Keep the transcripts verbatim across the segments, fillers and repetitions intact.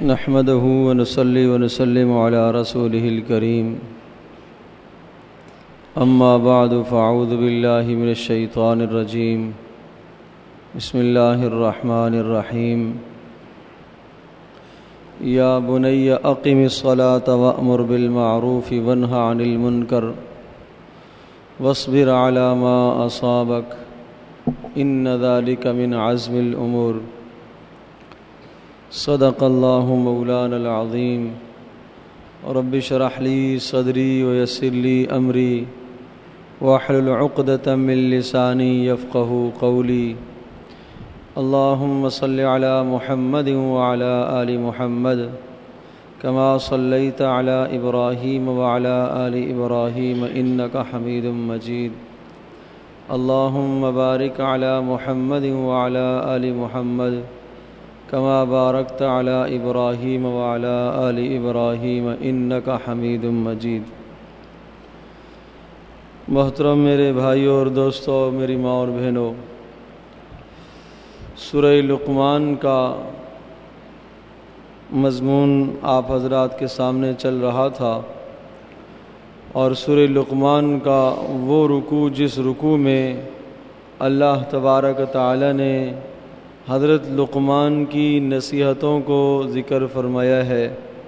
نحمده ونصلي ونسلم على رسوله الكريم أما بعد فأعوذ بالله من الشيطان الرجيم بسم الله الرحمن الرحيم يا بني أقم الصلاة وأمر بالمعروف وانه عن المنكر واصبر على ما أصابك إن ذلك من عزم الأمور صدق الله مولانا العظيم رب اشرح لي صدري ويسر لي أمري واحلل عقدة من لساني يفقهوا قولي اللهم صل على محمد وعلى آل محمد كما صليت على إبراهيم وعلى آل إبراهيم إنك حميد مجيد اللهم بارك على محمد وعلى آل محمد كما باركت على إبراهيم وعلى آل إبراهيم إنك حميد مجيد۔ محترم میرے بھائیوں اور دوستوں، میری ماں اور بہنوں، سورہ لقمان کا مضمون آپ حضرات کے سامنے چل رہا تھا، اور سورہ لقمان کا وہ رکوع جس رکوع میں اللہ تبارک تعالی نے حضرت لقمان کی نصیحتوں کو ذکر فرمایا ہے۔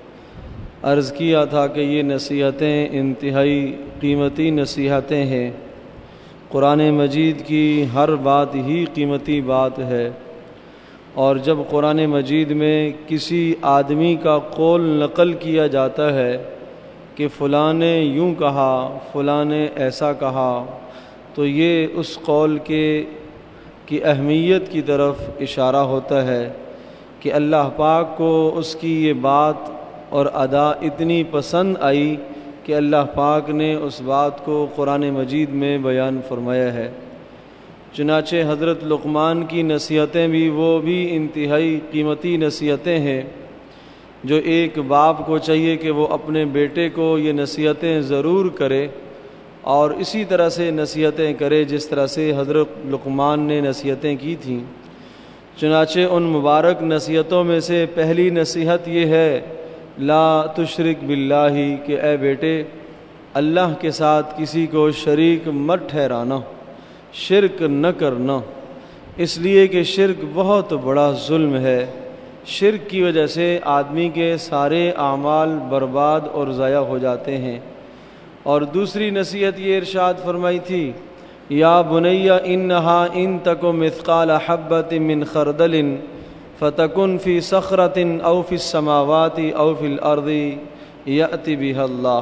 عرض کیا تھا کہ یہ نصیحتیں انتہائی قیمتی نصیحتیں ہیں۔ قرآن مجید کی ہر بات ہی قیمتی بات ہے، اور جب قرآن مجید میں کسی آدمی کا قول نقل کیا جاتا ہے کہ فلاں نے یوں کہا، فلاں نے ایسا کہا، تو یہ اس قول کے کی اہمیت کی طرف اشارہ ہوتا ہے کہ اللہ پاک کو اس کی یہ بات اور ادا اتنی پسند آئی کہ اللہ پاک نے اس بات کو قرآن مجید میں بیان فرمایا ہے۔ چنانچہ حضرت لقمان کی نصیحتیں بھی وہ بھی انتہائی قیمتی نصیحتیں ہیں، جو ایک باپ کو چاہیے کہ وہ اپنے بیٹے کو یہ نصیحتیں ضرور کرے، اور اسی طرح سے نصیحتیں کرے جس طرح سے حضرت لقمان نے نصیحتیں کی تھیں۔ چنانچہ ان مبارک نصیحتوں میں سے پہلی نصیحت یہ ہے، لا تشرک باللہ، کہ اے بیٹے اللہ کے ساتھ کسی کو شریک مت ٹھہرانا، شرک نہ کرنا، اس لیے کہ شرک بہت بڑا ظلم ہے۔ شرک کی وجہ سے آدمی کے سارے اعمال برباد اور ضائع ہو جاتے ہیں۔ اور دوسری نصیحت یہ ارشاد فرمائی تھی، یا بنی انہا ان تک مثقال حبۃ من خردل فتکن فی صخرۃ او فی السماوات او فی الارض یأتی بہا اللہ،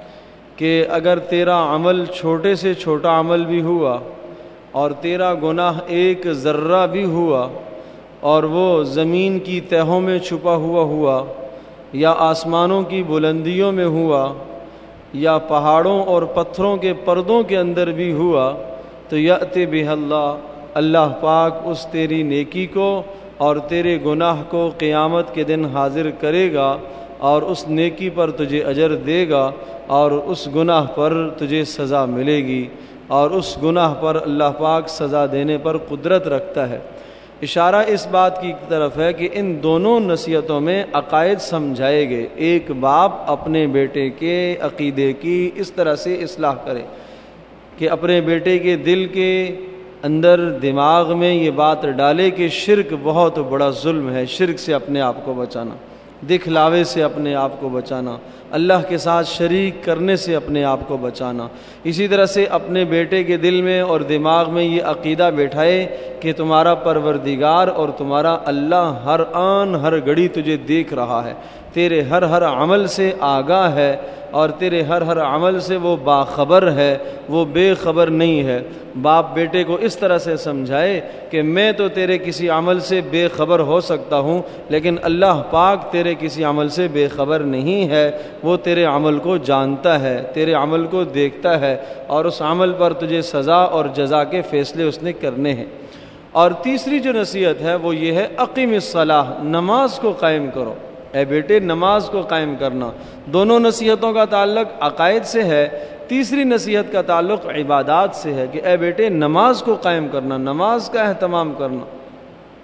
کہ اگر تیرا عمل چھوٹے سے چھوٹا عمل بھی ہوا اور تیرا گناہ ایک ذرہ بھی ہوا، اور وہ زمین کی تہوں میں چھپا ہوا ہوا یا آسمانوں کی بلندیوں میں ہوا یا پہاڑوں اور پتھروں کے پردوں کے اندر بھی ہوا، تو یأتی بہا اللہ، اللہ پاک اس تیری نیکی کو اور تیرے گناہ کو قیامت کے دن حاضر کرے گا، اور اس نیکی پر تجھے اجر دے گا، اور اس گناہ پر تجھے سزا ملے گی، اور اس گناہ پر اللہ پاک سزا دینے پر قدرت رکھتا ہے۔ اشارہ اس بات کی طرف ہے کہ ان دونوں نصیحتوں میں عقائد سمجھائے گئے۔ ایک باپ اپنے بیٹے کے عقیدے کی اس طرح سے اصلاح کرے کہ اپنے بیٹے کے دل کے اندر دماغ میں یہ بات ڈالے کہ شرک بہت بڑا ظلم ہے، شرک سے اپنے آپ کو بچانا، دکھلاوے سے اپنے آپ کو بچانا، اللہ کے ساتھ شریک کرنے سے اپنے آپ کو بچانا۔ اسی طرح سے اپنے بیٹے کے دل میں اور دماغ میں یہ عقیدہ بیٹھائے کہ تمہارا پروردگار اور تمہارا اللہ ہر آن ہر گھڑی تجھے دیکھ رہا ہے، تیرے ہر ہر عمل سے آگاہ ہے، اور تیرے ہر ہر عمل سے وہ باخبر ہے، وہ بے خبر نہیں ہے۔ باپ بیٹے کو اس طرح سے سمجھائے کہ میں تو تیرے کسی عمل سے بے خبر ہو سکتا ہوں، لیکن اللہ پاک تیرے کسی عمل سے بے خبر نہیں ہے، وہ تیرے عمل کو جانتا ہے، تیرے عمل کو دیکھتا ہے، اور اس عمل پر تجھے سزا اور جزا کے فیصلے اس نے کرنے ہیں۔ اور تیسری جو نصیحت ہے وہ یہ ہے، اقیم الصلاۃ، نماز کو قائم کرو۔ اے بیٹے نماز کو قائم کرنا۔ دونوں نصیحتوں کا تعلق عقائد سے ہے، تیسری نصیحت کا تعلق عبادات سے ہے کہ اے بیٹے نماز کو قائم کرنا، نماز کا اہتمام کرنا۔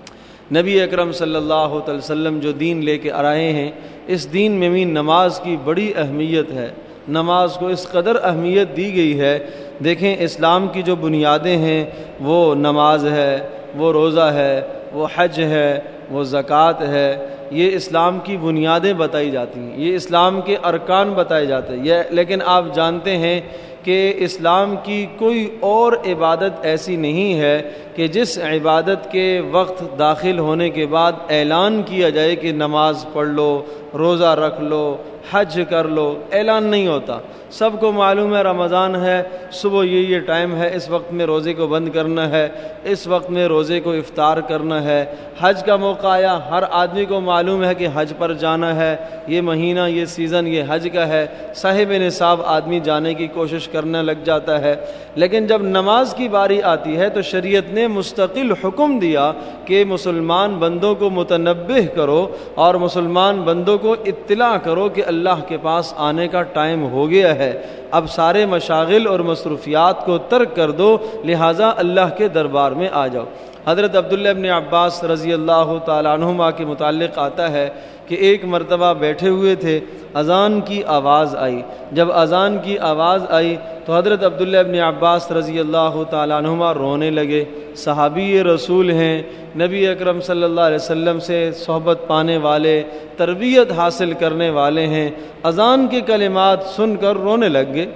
نبی اکرم صلی اللہ علیہ وسلم جو دین لے کے آئے ہیں، اس دین میں بھی نماز کی بڑی اہمیت ہے، نماز کو اس قدر اہمیت دی گئی ہے۔ دیکھیں اسلام کی جو بنیادیں ہیں وہ نماز ہے، وہ روزہ ہے، وہ حج ہے، وہ زکوٰۃ ہے، یہ اسلام کی بنیادیں بتائی جاتی ہیں، یہ اسلام کے ارکان بتائے جاتے ہیں۔ یہ لیکن آپ جانتے ہیں کہ اسلام کی کوئی اور عبادت ایسی نہیں ہے کہ جس عبادت کے وقت داخل ہونے کے بعد اعلان کیا جائے کہ نماز پڑھ لو، روزہ رکھ لو، حج کر لو، اعلان نہیں ہوتا۔ سب کو معلوم ہے رمضان ہے، صبح یہ یہ ٹائم ہے، اس وقت میں روزے کو بند کرنا ہے، اس وقت میں روزے کو افطار کرنا ہے۔ حج کا موقع آیا، ہر آدمی کو معلوم ہے کہ حج پر جانا ہے، یہ مہینہ، یہ سیزن یہ حج کا ہے، صاحب نصاب آدمی جانے کی کوشش کرنے لگ جاتا ہے۔ لیکن جب نماز کی باری آتی ہے تو شریعت نے مستقل حکم دیا کہ مسلمان بندوں کو متنبہ کرو اور مسلمان بندوں کو اطلاع کرو کہ اللہ کے پاس آنے کا ٹائم ہو گیا ہے، اب سارے مشاغل اور مصروفیات کو ترک کر دو، لہٰذا اللہ کے دربار میں آ جاؤ۔ حضرت عبداللہ ابن عباس رضی اللہ تعالیٰ عنہما کے متعلق آتا ہے کہ ایک مرتبہ بیٹھے ہوئے تھے، اذان کی آواز آئی۔ جب اذان کی آواز آئی تو حضرت عبداللہ ابن عباس رضی اللہ تعالیٰ عنہما رونے لگے۔ صحابی رسول ہیں، نبی اکرم صلی اللہ علیہ وسلم سے صحبت پانے والے، تربیت حاصل کرنے والے ہیں، اذان کے کلمات سن کر رونے لگ گئے۔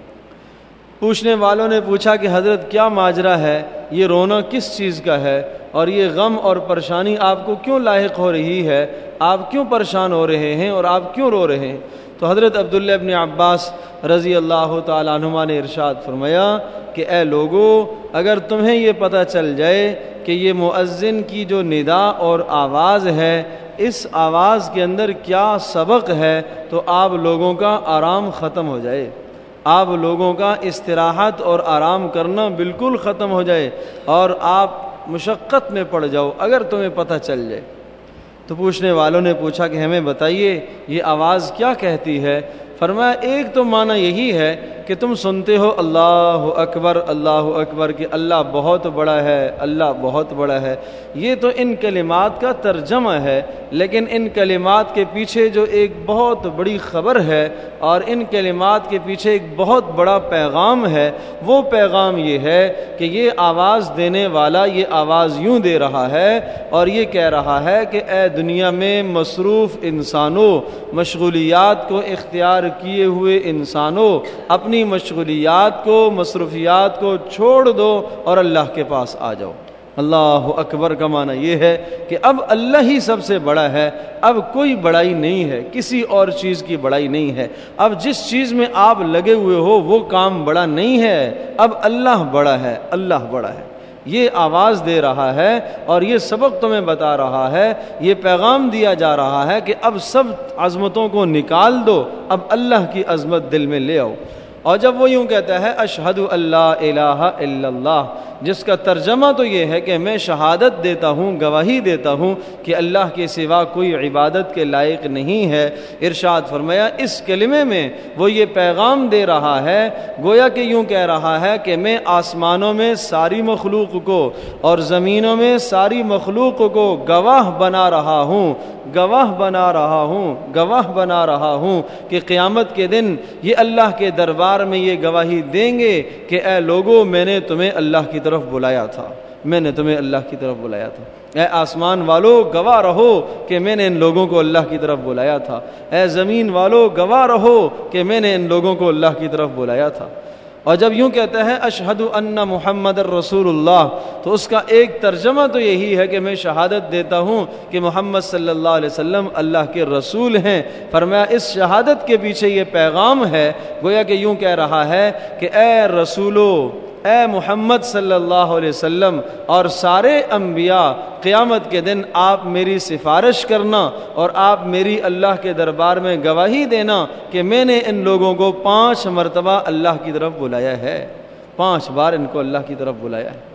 پوچھنے والوں نے پوچھا کہ حضرت کیا ماجرا ہے، یہ رونا کس چیز کا ہے اور یہ غم اور پریشانی آپ کو کیوں لاحق ہو رہی ہے، آپ کیوں پریشان ہو رہے ہیں اور آپ کیوں رو رہے ہیں؟ تو حضرت عبداللہ ابن عباس رضی اللہ تعالیٰ عنہما نے ارشاد فرمایا کہ اے لوگو، اگر تمہیں یہ پتہ چل جائے کہ یہ مؤذن کی جو ندا اور آواز ہے، اس آواز کے اندر کیا سبق ہے، تو آپ لوگوں کا آرام ختم ہو جائے، آپ لوگوں کا استراحت اور آرام کرنا بالکل ختم ہو جائے اور آپ مشقت میں پڑ جاؤ اگر تمہیں پتہ چل جائے۔ تو پوچھنے والوں نے پوچھا کہ ہمیں بتائیے یہ آواز کیا کہتی ہے؟ فرمایا ایک تو معنی یہی ہے کہ تم سنتے ہو اللہ اکبر اللہ اکبر کہ اللہ بہت بڑا ہے، اللہ بہت بڑا ہے، یہ تو ان کلمات کا ترجمہ ہے، لیکن ان کلمات کے پیچھے جو ایک بہت بڑی خبر ہے اور ان کلمات کے پیچھے ایک بہت بڑا پیغام ہے، وہ پیغام یہ ہے کہ یہ آواز دینے والا یہ آواز یوں دے رہا ہے اور یہ کہہ رہا ہے کہ اے دنیا میں مصروف انسانوں، مشغولیات کو اختیار کیے ہوئے انسانوں، اپنی مشغولیات کو، مصروفیات کو چھوڑ دو اور اللہ کے پاس آ جاؤ۔ اللہ اکبر کا معنی یہ ہے کہ اب اللہ ہی سب سے بڑا ہے، اب کوئی بڑائی نہیں ہے، کسی اور چیز کی بڑائی نہیں ہے، اب جس چیز میں آپ لگے ہوئے ہو وہ کام بڑا نہیں ہے، اب اللہ بڑا ہے، اللہ بڑا ہے۔ یہ آواز دے رہا ہے اور یہ سبق تمہیں بتا رہا ہے، یہ پیغام دیا جا رہا ہے کہ اب سب عظمتوں کو نکال دو، اب اللہ کی عظمت دل میں لے آؤ۔ اور جب وہ یوں کہتا ہے اشہد اللہ الہ الا اللہ، جس کا ترجمہ تو یہ ہے کہ میں شہادت دیتا ہوں، گواہی دیتا ہوں کہ اللہ کے سوا کوئی عبادت کے لائق نہیں ہے، ارشاد فرمایا اس کلمے میں وہ یہ پیغام دے رہا ہے، گویا کہ یوں کہہ رہا ہے کہ میں آسمانوں میں ساری مخلوق کو اور زمینوں میں ساری مخلوق کو گواہ بنا رہا ہوں، گواہ بنا رہا ہوں، گواہ بنا رہا ہوں کہ قیامت کے دن یہ اللہ کے دربار میں یہ گواہی دیں گے کہ اے لوگو میں نے تمہیں اللہ کی طرف بلایا تھا، میں نے تمہیں اللہ کی طرف بلایا تھا، اے آسمان والو گواہ رہو کہ میں نے ان لوگوں کو اللہ کی طرف بلایا تھا، اے زمین والو گواہ رہو کہ میں نے ان لوگوں کو اللہ کی طرف بلایا تھا۔ اور جب یوں کہتا ہے اشہد ان محمد الرسول اللہ، تو اس کا ایک ترجمہ تو یہی ہے کہ میں شہادت دیتا ہوں کہ محمد صلی اللہ علیہ وسلم اللہ کے رسول ہیں۔ فرمایا اس شہادت کے پیچھے یہ پیغام ہے، گویا کہ یوں کہہ رہا ہے کہ اے رسولو، اے محمد صلی اللہ علیہ وسلم اور سارے انبیاء، قیامت کے دن آپ میری سفارش کرنا اور آپ میری اللہ کے دربار میں گواہی دینا کہ میں نے ان لوگوں کو پانچ مرتبہ اللہ کی طرف بلایا ہے، پانچ بار ان کو اللہ کی طرف بلایا ہے۔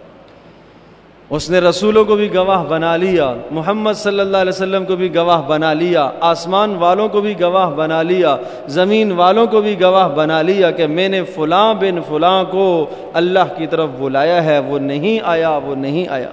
اس نے رسولوں کو بھی گواہ بنا لیا، محمد صلی اللہ علیہ وسلم کو بھی گواہ بنا لیا، آسمان والوں کو بھی گواہ بنا لیا، زمین والوں کو بھی گواہ بنا لیا کہ میں نے فلاں بن فلاں کو اللہ کی طرف بلایا ہے، وہ نہیں آیا، وہ نہیں آیا۔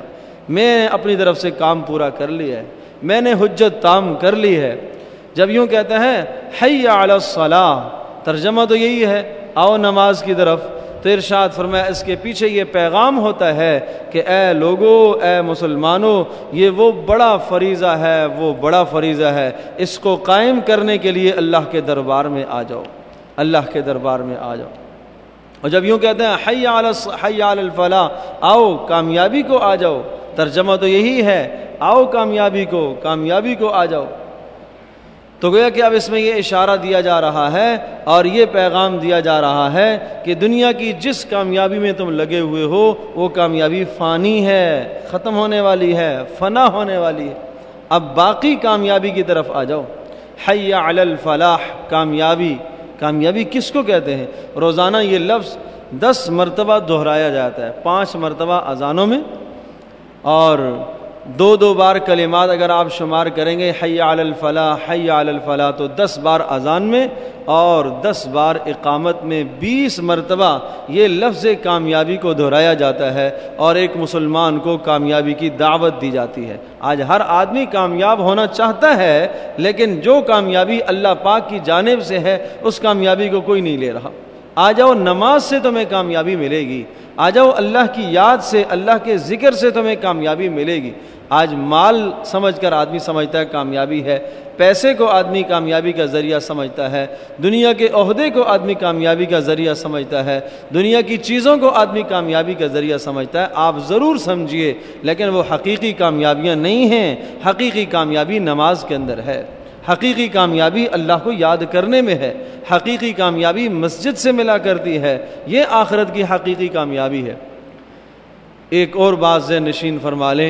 میں نے اپنی طرف سے کام پورا کر لیا ہے، میں نے حجت تام کر لی ہے۔ جب یوں کہتا ہے حی علی الصلاۃ، ترجمہ تو یہی ہے آؤ نماز کی طرف، تو ارشاد فرمایا اس کے پیچھے یہ پیغام ہوتا ہے کہ اے لوگو، اے مسلمانوں، یہ وہ بڑا فریضہ ہے، وہ بڑا فریضہ ہے، اس کو قائم کرنے کے لیے اللہ کے دربار میں آ جاؤ، اللہ کے دربار میں آ جاؤ۔ اور جب یوں کہتے ہیں حی علی حی علی الفلاح، آؤ کامیابی کو آ جاؤ، ترجمہ تو یہی ہے آؤ کامیابی کو، کامیابی کو آ جاؤ۔ تو گویا کہ اب اس میں یہ اشارہ دیا جا رہا ہے اور یہ پیغام دیا جا رہا ہے کہ دنیا کی جس کامیابی میں تم لگے ہوئے ہو وہ کامیابی فانی ہے، ختم ہونے والی ہے، فنا ہونے والی ہے، اب باقی کامیابی کی طرف آ جاؤ۔ حی علی الفلاح، کامیابی، کامیابی کس کو کہتے ہیں؟ روزانہ یہ لفظ دس مرتبہ دہرایا جاتا ہے، پانچ مرتبہ اذانوں میں، اور دو دو بار کلمات اگر آپ شمار کریں گے حی علی الفلاح حی علی الفلاح تو دس بار اذان میں اور دس بار اقامت میں بیس مرتبہ یہ لفظ کامیابی کو دہرایا جاتا ہے اور ایک مسلمان کو کامیابی کی دعوت دی جاتی ہے۔ آج ہر آدمی کامیاب ہونا چاہتا ہے، لیکن جو کامیابی اللہ پاک کی جانب سے ہے اس کامیابی کو کوئی نہیں لے رہا۔ آ جاؤ نماز سے تمہیں کامیابی ملے گی، آ جاؤ اللہ کی یاد سے، اللہ کے ذکر سے تمہیں کامیابی ملے گی۔ آج مال سمجھ کر آدمی سمجھتا ہے کامیابی ہے، پیسے کو آدمی کامیابی کا ذریعہ سمجھتا ہے، دنیا کے عہدے کو آدمی کامیابی کا ذریعہ سمجھتا ہے، دنیا کی چیزوں کو آدمی کامیابی کا ذریعہ سمجھتا ہے۔ آپ ضرور سمجھیے، لیکن وہ حقیقی کامیابیاں نہیں ہیں۔ حقیقی کامیابی نماز کے اندر ہے، حقیقی کامیابی اللہ کو یاد کرنے میں ہے، حقیقی کامیابی مسجد سے ملا کرتی ہے، یہ آخرت کی حقیقی کامیابی ہے۔ ایک اور بات ذہن نشین فرما لیں،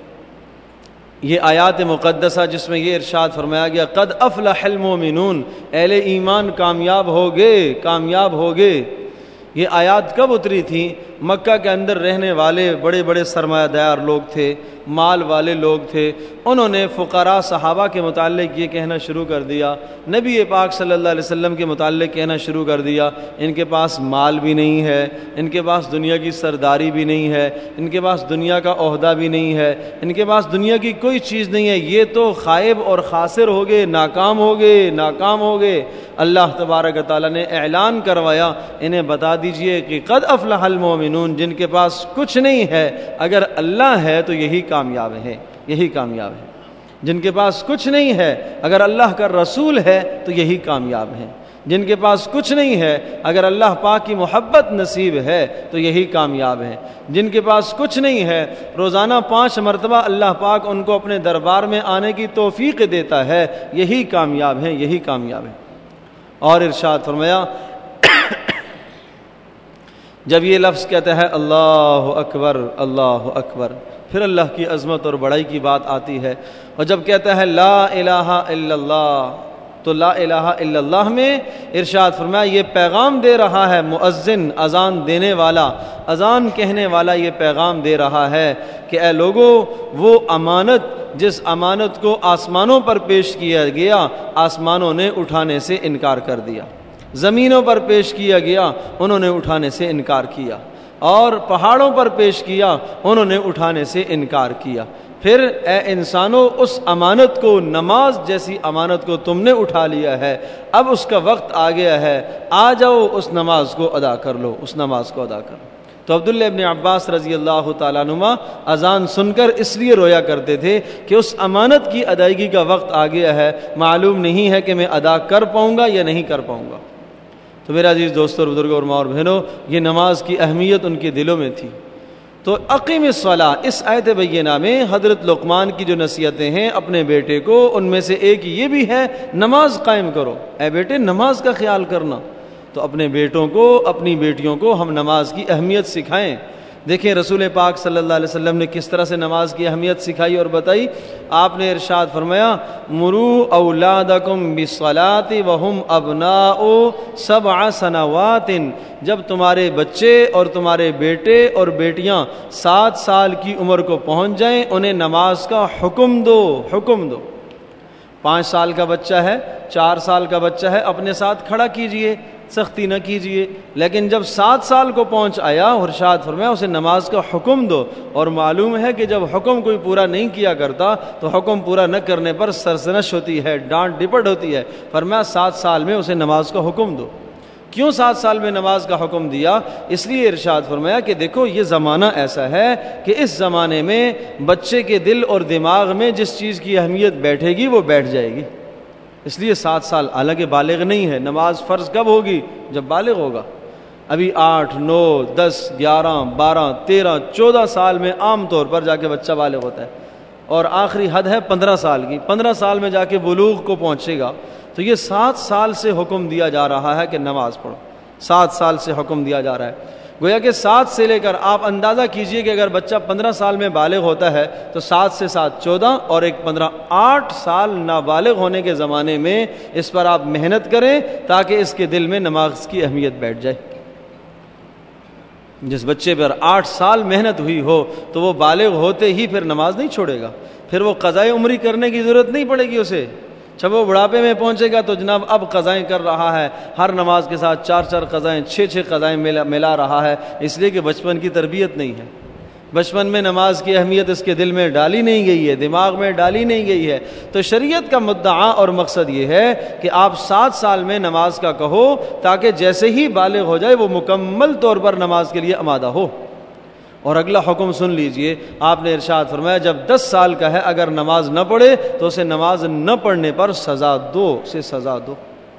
یہ آیات مقدسہ جس میں یہ ارشاد فرمایا گیا قد افلح المؤمنون، اہل ایمان کامیاب ہو گئے، کامیاب ہو گئے، یہ آیات کب اتری تھیں؟ مکہ کے اندر رہنے والے بڑے بڑے سرمایہ دار لوگ تھے، مال والے لوگ تھے، انہوں نے فقراء صحابہ کے متعلق یہ کہنا شروع کر دیا، نبی پاک صلی اللہ علیہ وسلم کے متعلق کہنا شروع کر دیا ان کے پاس مال بھی نہیں ہے، ان کے پاس دنیا کی سرداری بھی نہیں ہے، ان کے پاس دنیا کا عہدہ بھی نہیں ہے، ان کے پاس دنیا کی کوئی چیز نہیں ہے، یہ تو خائب اور خاسر ہو گئے، ناکام ہو گئے، ناکام ہو گئے۔ اللہ تبارک و تعالیٰ نے اعلان کروایا انہیں بتا دیجئے کہ قد افلح المؤمنون، جن کے پاس کچھ نہیں ہے اگر اللہ ہے تو یہی کامیاب ہے، یہی کامیاب ہے۔ جن کے پاس کچھ نہیں ہے اگر اللہ کا رسول ہے تو یہی کامیاب ہے۔ جن کے پاس کچھ نہیں ہے اگر اللہ پاک کی محبت نصیب ہے تو یہی کامیاب ہے۔ جن کے پاس کچھ نہیں ہے روزانہ پانچ مرتبہ اللہ پاک ان کو اپنے دربار میں آنے کی توفیق دیتا ہے، یہی کامیاب ہیں، یہی کامیاب ہے۔ اور ارشاد فرمایا جب یہ لفظ کہتا ہے اللہ اکبر اللہ اکبر، پھر اللہ کی عظمت اور بڑائی کی بات آتی ہے، اور جب کہتا ہے لا الہ الا اللہ، تو لا الہ الا اللہ میں ارشاد فرمایا یہ پیغام دے رہا ہے مؤذن، اذان دینے والا، اذان کہنے والا یہ پیغام دے رہا ہے کہ اے لوگو، وہ امانت جس امانت کو آسمانوں پر پیش کیا گیا آسمانوں نے اٹھانے سے انکار کر دیا، زمینوں پر پیش کیا گیا انہوں نے اٹھانے سے انکار کیا، اور پہاڑوں پر پیش کیا انہوں نے اٹھانے سے انکار کیا۔ پھر اے انسانوں، اس امانت کو، نماز جیسی امانت کو تم نے اٹھا لیا ہے، اب اس کا وقت آ گیا ہے، آ جاؤ اس نماز کو ادا کر لو، اس نماز کو ادا کر لو۔ تو عبداللہ ابن عباس رضی اللہ تعالیٰ عنہما اذان سن کر اس لیے رویا کرتے تھے کہ اس امانت کی ادائیگی کا وقت آ گیا ہے، معلوم نہیں ہے کہ میں ادا کر پاؤں گا یا نہیں کر پاؤں گا۔ تو میرا عزیز دوستوں اور بزرگوں اور ماں اور بہنوں، یہ نماز کی اہمیت ان کے دلوں میں تھی۔ تو اقیم الصلاۃ، اس آیت بینہ میں حضرت لقمان کی جو نصیحتیں ہیں اپنے بیٹے کو، ان میں سے ایک یہ بھی ہے نماز قائم کرو، اے بیٹے نماز کا خیال کرنا۔ تو اپنے بیٹوں کو، اپنی بیٹیوں کو ہم نماز کی اہمیت سکھائیں۔ دیکھیں رسول پاک صلی اللہ علیہ وسلم نے کس طرح سے نماز کی اہمیت سکھائی اور بتائی۔ آپ نے ارشاد فرمایا مروا اولادکم بالصلاۃ وہم ابناء سبع سنوات، جب تمہارے بچے اور تمہارے بیٹے اور بیٹیاں سات سال کی عمر کو پہنچ جائیں انہیں نماز کا حکم دو، حکم دو۔ پانچ سال کا بچہ ہے، چار سال کا بچہ ہے، اپنے ساتھ کھڑا کیجئے، سختی نہ کیجیے، لیکن جب سات سال کو پہنچ آیا ارشاد فرمایا اسے نماز کا حکم دو۔ اور معلوم ہے کہ جب حکم کوئی پورا نہیں کیا کرتا تو حکم پورا نہ کرنے پر سرزنش ہوتی ہے، ڈانٹ ڈپٹ ہوتی ہے۔ فرمایا سات سال میں اسے نماز کا حکم دو۔ کیوں سات سال میں نماز کا حکم دیا؟ اس لیے ارشاد فرمایا کہ دیکھو یہ زمانہ ایسا ہے کہ اس زمانے میں بچے کے دل اور دماغ میں جس چیز کی اہمیت بیٹھے گی وہ بیٹھ جائے گی، اس لیے سات سال حالانکہ بالغ نہیں ہے۔ نماز فرض کب ہوگی؟ جب بالغ ہوگا۔ ابھی آٹھ نو دس گیارہ بارہ تیرہ چودہ سال میں عام طور پر جا کے بچہ بالغ ہوتا ہے، اور آخری حد ہے پندرہ سال کی، پندرہ سال میں جا کے بلوغ کو پہنچے گا۔ تو یہ سات سال سے حکم دیا جا رہا ہے کہ نماز پڑھو، سات سال سے حکم دیا جا رہا ہے۔ گویا کہ سات سے لے کر آپ اندازہ کیجئے کہ اگر بچہ پندرہ سال میں بالغ ہوتا ہے تو سات سے سات چودہ اور ایک پندرہ، آٹھ سال نابالغ ہونے کے زمانے میں اس پر آپ محنت کریں تاکہ اس کے دل میں نماز کی اہمیت بیٹھ جائے۔ جس بچے پر آٹھ سال محنت ہوئی ہو تو وہ بالغ ہوتے ہی پھر نماز نہیں چھوڑے گا، پھر وہ قضائے عمری کرنے کی ضرورت نہیں پڑے گی اسے۔ جب وہ بڑھاپے میں پہنچے گا تو جناب اب قضائیں کر رہا ہے، ہر نماز کے ساتھ چار چار قضائیں، چھ چھ قضائیں ملا ملا رہا ہے، اس لیے کہ بچپن کی تربیت نہیں ہے، بچپن میں نماز کی اہمیت اس کے دل میں ڈالی نہیں گئی ہے، دماغ میں ڈالی نہیں گئی ہے۔ تو شریعت کا مدعا اور مقصد یہ ہے کہ آپ سات سال میں نماز کا کہو تاکہ جیسے ہی بالغ ہو جائے وہ مکمل طور پر نماز کے لیے آمادہ ہو۔ اور اگلا حکم سن لیجئے، آپ نے ارشاد فرمایا جب دس سال کا ہے اگر نماز نہ پڑھے تو اسے نماز نہ پڑھنے پر سزا دو، اسے سزا دو،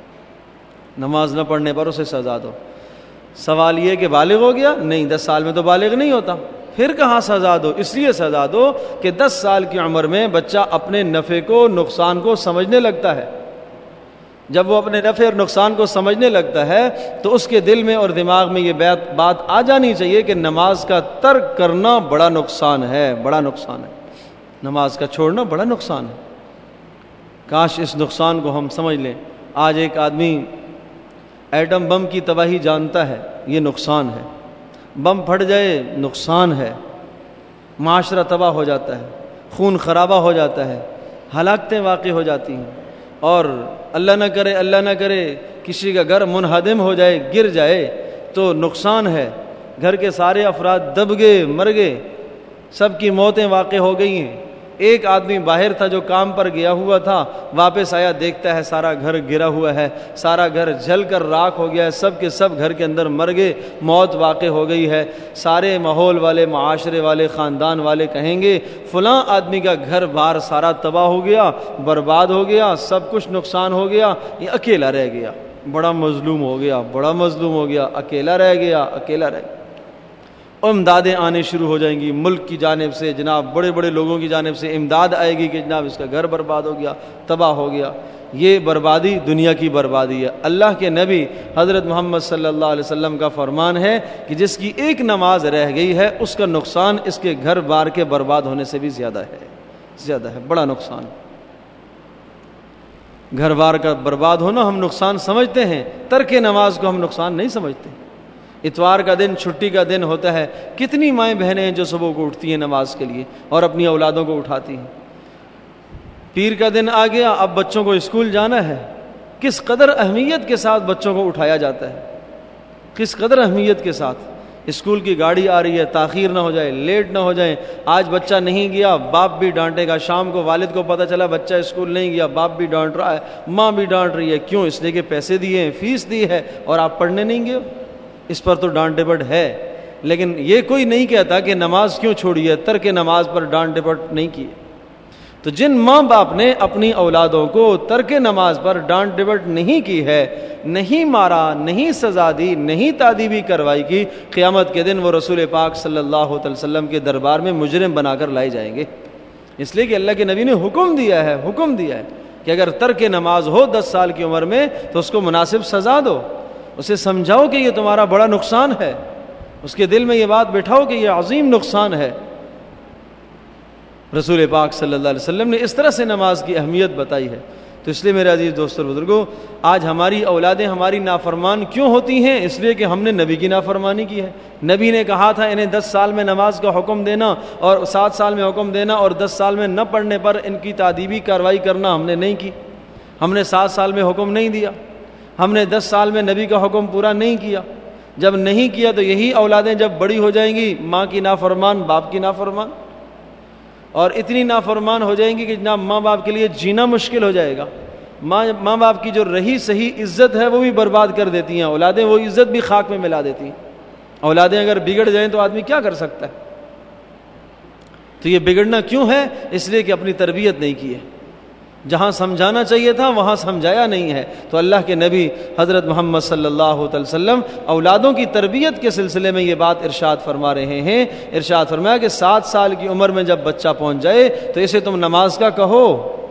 نماز نہ پڑھنے پر اسے سزا دو۔ سوال یہ کہ بالغ ہو گیا؟ نہیں، دس سال میں تو بالغ نہیں ہوتا، پھر کہاں سزا دو؟ اس لیے سزا دو کہ دس سال کی عمر میں بچہ اپنے نفع کو نقصان کو سمجھنے لگتا ہے۔ جب وہ اپنے نفع اور نقصان کو سمجھنے لگتا ہے تو اس کے دل میں اور دماغ میں یہ بات بات آ جانی چاہیے کہ نماز کا ترک کرنا بڑا نقصان ہے، بڑا نقصان ہے، نماز کا چھوڑنا بڑا نقصان ہے۔ کاش اس نقصان کو ہم سمجھ لیں۔ آج ایک آدمی ایٹم بم کی تباہی جانتا ہے، یہ نقصان ہے، بم پھٹ جائے نقصان ہے، معاشرہ تباہ ہو جاتا ہے، خون خرابہ ہو جاتا ہے، ہلاکتیں واقع ہو جاتی ہیں، اور اللہ نہ کرے اللہ نہ کرے کسی کا گھر منہدم ہو جائے، گر جائے تو نقصان ہے، گھر کے سارے افراد دب گئے، مر گئے، سب کی موتیں واقع ہو گئی ہیں۔ ایک آدمی باہر تھا جو کام پر گیا ہوا تھا، واپس آیا دیکھتا ہے سارا گھر گرا ہوا ہے، سارا گھر جل کر راکھ ہو گیا ہے، سب کے سب گھر کے اندر مر گئے، موت واقع ہو گئی ہے۔ سارے ماحول والے، معاشرے والے، خاندان والے کہیں گے فلاں آدمی کا گھر بار سارا تباہ ہو گیا، برباد ہو گیا، سب کچھ نقصان ہو گیا، یہ اکیلا رہ گیا، بڑا مظلوم ہو گیا، بڑا مظلوم ہو گیا، اکیلا رہ گیا، اکیلا رہ گیا۔ امدادیں آنے شروع ہو جائیں گی، ملک کی جانب سے جناب بڑے بڑے لوگوں کی جانب سے امداد آئے گی کہ جناب اس کا گھر برباد ہو گیا، تباہ ہو گیا۔ یہ بربادی دنیا کی بربادی ہے۔ اللہ کے نبی حضرت محمد صلی اللہ علیہ وسلم کا فرمان ہے کہ جس کی ایک نماز رہ گئی ہے اس کا نقصان اس کے گھر بار کے برباد ہونے سے بھی زیادہ ہے، زیادہ ہے، بڑا نقصان۔ گھر بار کا برباد ہونا ہم نقصان سمجھتے ہیں، ترک نماز کو ہم نقصان نہیں سمجھتے۔ اتوار کا دن چھٹی کا دن ہوتا ہے، کتنی مائیں بہنیں ہیں جو صبح کو اٹھتی ہیں نماز کے لیے اور اپنی اولادوں کو اٹھاتی ہیں۔ پیر کا دن آ گیا، اب بچوں کو اسکول جانا ہے، کس قدر اہمیت کے ساتھ بچوں کو اٹھایا جاتا ہے، کس قدر اہمیت کے ساتھ۔ اسکول کی گاڑی آ رہی ہے، تاخیر نہ ہو جائے، لیٹ نہ ہو جائے۔ آج بچہ نہیں گیا، باپ بھی ڈانٹے گا، شام کو والد کو پتہ چلا بچہ اسکول نہیں گیا، باپ بھی ڈانٹ رہا ہے، ماں بھی ڈانٹ رہی ہے، کیوں؟ اس لیے کہ پیسے دیے ہیں، فیس دی ہے اور آپ پڑھنے نہیں گئے۔ اس پر تو ڈانٹ ڈپٹ ہے، لیکن یہ کوئی نہیں کہتا کہ نماز کیوں چھوڑی ہے، ترک نماز پر ڈانٹ ڈپٹ نہیں کی۔ تو جن ماں باپ نے اپنی اولادوں کو ترک نماز پر ڈانٹ ڈپٹ نہیں کی ہے، نہیں مارا، نہیں سزا دی، نہیں تادیبی کارروائی کی، قیامت کے دن وہ رسول پاک صلی اللہ علیہ وسلم کے دربار میں مجرم بنا کر لائے جائیں گے۔ اس لیے کہ اللہ کے نبی نے حکم دیا ہے، حکم دیا ہے کہ اگر ترک نماز ہو دس سال کی عمر میں تو اس کو مناسب سزا دو، اسے سمجھاؤ کہ یہ تمہارا بڑا نقصان ہے، اس کے دل میں یہ بات بٹھاؤ کہ یہ عظیم نقصان ہے۔ رسول پاک صلی اللہ علیہ وسلم نے اس طرح سے نماز کی اہمیت بتائی ہے۔ تو اس لیے میرے عزیز دوستو اور بزرگوں، آج ہماری اولادیں ہماری نافرمان کیوں ہوتی ہیں؟ اس لیے کہ ہم نے نبی کی نافرمانی کی ہے۔ نبی نے کہا تھا انہیں دس سال میں نماز کا حکم دینا اور سات سال میں حکم دینا اور دس سال میں نہ پڑھنے پر ان کی تادیبی کارروائی کرنا، ہم نے نہیں کی، ہم نے سات سال میں حکم نہیں دیا۔ ہم نے دس سال میں نبی کا حکم پورا نہیں کیا، جب نہیں کیا تو یہی اولادیں جب بڑی ہو جائیں گی ماں کی نافرمان، باپ کی نافرمان، اور اتنی نافرمان ہو جائیں گی کہ جناب ماں باپ کے لیے جینا مشکل ہو جائے گا۔ ماں ماں باپ کی جو رہی صحیح عزت ہے وہ بھی برباد کر دیتی ہیں اولادیں، وہ عزت بھی خاک میں ملا دیتی ہیں۔ اولادیں اگر بگڑ جائیں تو آدمی کیا کر سکتا ہے؟ تو یہ بگڑنا کیوں ہے؟ اس لیے کہ اپنی تربیت نہیں کی ہے، جہاں سمجھانا چاہیے تھا وہاں سمجھایا نہیں ہے۔ تو اللہ کے نبی حضرت محمد صلی اللہ علیہ وسلم اولادوں کی تربیت کے سلسلے میں یہ بات ارشاد فرما رہے ہیں۔ ارشاد فرمایا کہ سات سال کی عمر میں جب بچہ پہنچ جائے تو اسے تم نماز کا کہو۔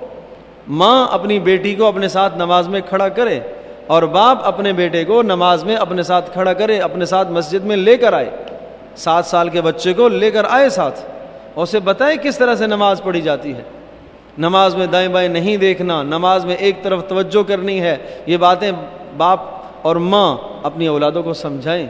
ماں اپنی بیٹی کو اپنے ساتھ نماز میں کھڑا کرے اور باپ اپنے بیٹے کو نماز میں اپنے ساتھ کھڑا کرے، اپنے ساتھ مسجد میں لے کر آئے، سات سال کے بچے کو لے کر آئے ساتھ، اور اسے بتائے کس طرح سے نماز پڑھی جاتی ہے۔ نماز میں دائیں بائیں نہیں دیکھنا، نماز میں ایک طرف توجہ کرنی ہے، یہ باتیں باپ اور ماں اپنی اولادوں کو سمجھائیں۔